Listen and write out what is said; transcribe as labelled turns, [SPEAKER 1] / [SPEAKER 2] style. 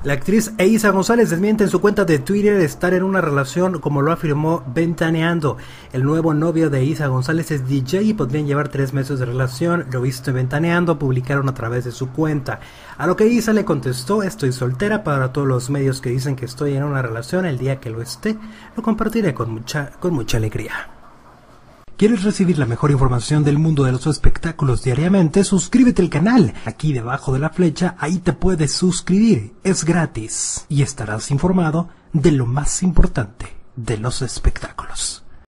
[SPEAKER 1] La actriz Eiza González desmiente en su cuenta de Twitter estar en una relación, como lo afirmó Ventaneando. El nuevo novio de Eiza González es DJ y podrían llevar 3 meses de relación. Lo visto en Ventaneando, publicaron a través de su cuenta. A lo que Eiza le contestó: estoy soltera. Para todos los medios que dicen que estoy en una relación, el día que lo esté, lo compartiré con mucha alegría. ¿Quieres recibir la mejor información del mundo de los espectáculos diariamente? Suscríbete al canal. Aquí debajo de la flecha, ahí te puedes suscribir. Es gratis. Y estarás informado de lo más importante de los espectáculos.